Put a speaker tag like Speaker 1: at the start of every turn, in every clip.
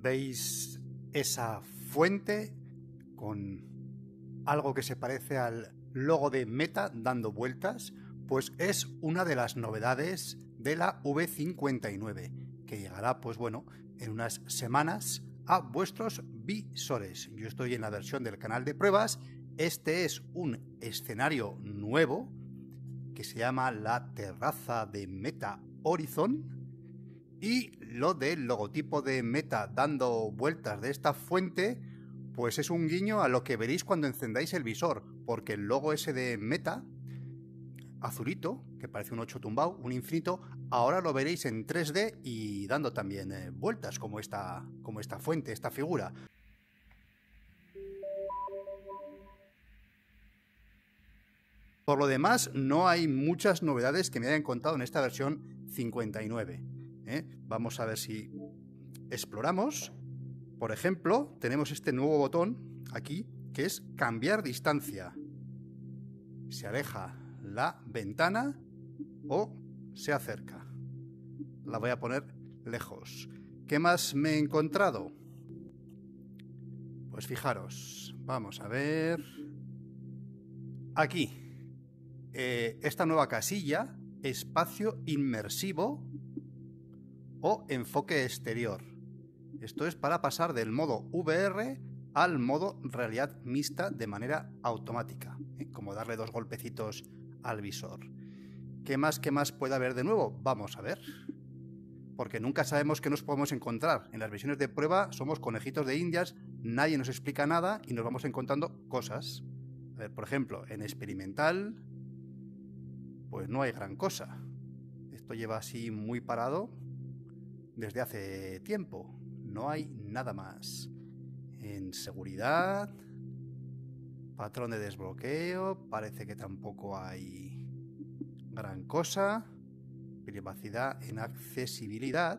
Speaker 1: ¿Veis esa fuente con algo que se parece al logo de Meta dando vueltas? Pues es una de las novedades de la V59, que llegará, pues bueno, en unas semanas a vuestros visores. Yo estoy en la versión del canal de pruebas. Este es un escenario nuevo que se llama la terraza de Meta Horizon. Y lo del logotipo de Meta dando vueltas de esta fuente, pues es un guiño a lo que veréis cuando encendáis el visor, porque el logo ese de Meta, azulito, que parece un 8 tumbado, un infinito, ahora lo veréis en 3D y dando también vueltas como esta fuente, esta figura. Por lo demás, no hay muchas novedades que me hayan contado en esta versión 59. Vamos a ver si exploramos. Por ejemplo, tenemos este nuevo botón aquí, que es cambiar distancia. Se aleja la ventana o se acerca. La voy a poner lejos. ¿Qué más me he encontrado? Pues fijaros, vamos a ver. Aquí, esta nueva casilla, espacio inmersivo o enfoque exterior. Esto es para pasar del modo VR al modo realidad mixta de manera automática, como darle dos golpecitos al visor. ¿Qué más puede haber de nuevo? Vamos a ver. Porque nunca sabemos qué nos podemos encontrar. En las versiones de prueba somos conejitos de indias, nadie nos explica nada y nos vamos encontrando cosas. A ver, por ejemplo, en experimental, pues no hay gran cosa. Esto lleva así muy parado desde hace tiempo. No hay nada más. En seguridad, patrón de desbloqueo, parece que tampoco hay gran cosa. Privacidad en accesibilidad.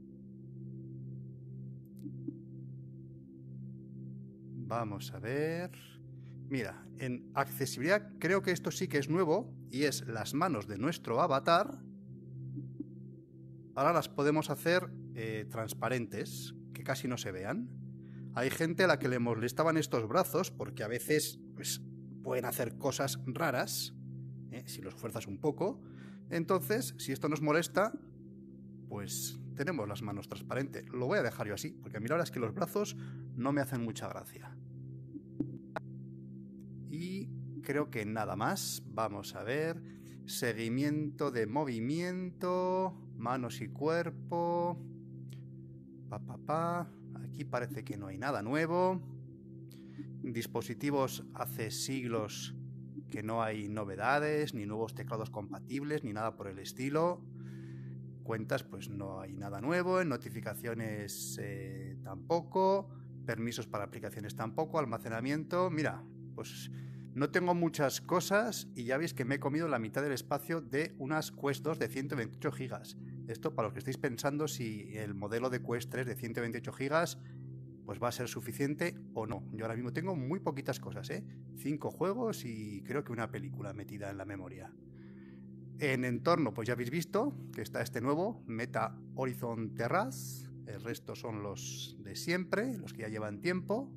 Speaker 1: Vamos a ver. Mira, en accesibilidad creo que esto sí que es nuevo y es las manos de nuestro avatar. Ahora las podemos hacer transparentes, que casi no se vean. Hay gente a la que le molestaban estos brazos porque a veces pues, pueden hacer cosas raras, si los fuerzas un poco. Entonces, si esto nos molesta, pues tenemos las manos transparentes. Lo voy a dejar yo así, porque a mí la verdad es que los brazos no me hacen mucha gracia. Y creo que nada más. Vamos a ver. Seguimiento de movimiento, manos y cuerpo. Aquí parece que no hay nada nuevo. Dispositivos hace siglos que no hay novedades, ni nuevos teclados compatibles, ni nada por el estilo. Cuentas, pues no hay nada nuevo. En notificaciones tampoco. Permisos para aplicaciones tampoco. Almacenamiento, mira, pues no tengo muchas cosas y ya veis que me he comido la mitad del espacio de unas Quest 2 de 128 GB. Esto para los que estéis pensando si el modelo de Quest 3 de 128 GB pues va a ser suficiente o no. Yo ahora mismo tengo muy poquitas cosas, 5 juegos y creo que una película metida en la memoria. En entorno, pues ya habéis visto que está este nuevo Meta Horizon Terrace. El resto son los de siempre, los que ya llevan tiempo.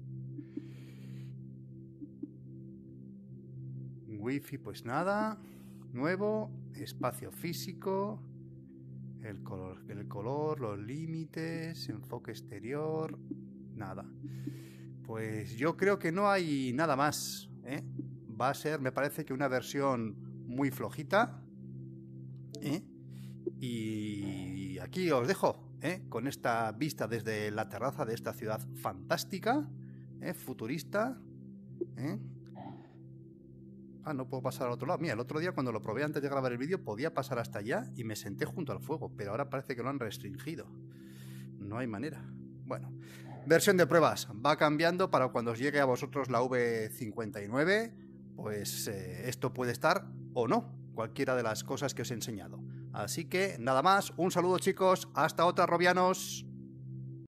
Speaker 1: Wi-Fi, pues nada. Nuevo, espacio físico, el color, los límites, enfoque exterior, nada. Pues yo creo que no hay nada más, Va a ser, me parece que una versión muy flojita, Y aquí os dejo, con esta vista desde la terraza de esta ciudad fantástica, futurista, no puedo pasar al otro lado. Mira, el otro día cuando lo probé antes de grabar el vídeo podía pasar hasta allá y me senté junto al fuego, pero ahora parece que lo han restringido. No hay manera. Bueno, versión de pruebas. Va cambiando para cuando os llegue a vosotros la V59, pues esto puede estar o no, cualquiera de las cosas que os he enseñado. Así que nada más, un saludo chicos, hasta otra, robianos.